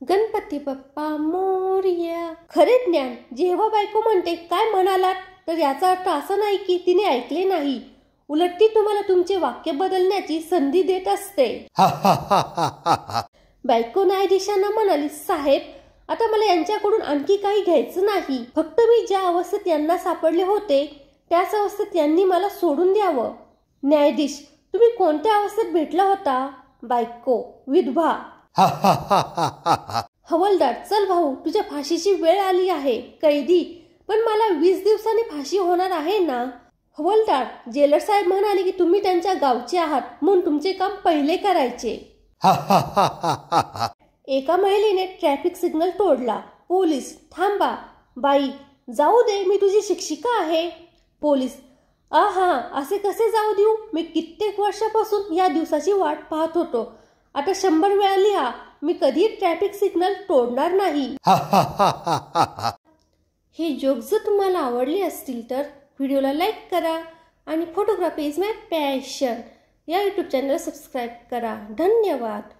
गणपती बाप्पा मोरया. खरे ज्ञान. जेव्हा बायको म्हणते काय म्हणालात, तर याचा अर्थ असा नाही की तिने ऐकले नाही, उलट ती तुम्हाला तुमचे वाक्य बदलण्याची संधी देत असते. बायको न्यायाधीशांना म्हणाली, साहेब आता मला यांच्याकडून आणखी काही घ्यायचं नाही. फक्त मी ज्या अवस्थेत यांना सापडले होते त्याच अवस्थेत यांनी मला सोडून द्यावं. न्यायाधीश, तुम्ही कोणत्या अवस्थेत भेटला होता? बायको, विधवा. हवालदार, चल भाऊ, तुझ्या फाशीची वेळ आली आहे. कैदी, पण मला 20 दिवसांनी फाशी होणार आहे ना? हवालदार, जेलर साहेब म्हणाले की तुम्ही त्यांच्या गावचे आहात म्हणून तुमचे काम पहिले करायचे. एका महिलेने ट्रॅफिक सिग्नल तोडला. पोलीस, थांबा. बाई, जाऊ दे, मी तुझी शिक्षिका आहे. पोलीस, आहा, असे कसे जाऊ देऊ? मी कित्येक वर्षापासून या दिवसाची वाट पाहत होतो. आता 100 वेळा लिहा, मी कधी ट्रॅफिक सिग्नल तोडणार नाही. हे जोक जर तुम्हाला आवडले असतील तर व्हिडिओला लाईक करा आणि फोटोग्राफी इज माय पॅशन या यूट्यूब चॅनलला सबस्क्राईब करा. धन्यवाद.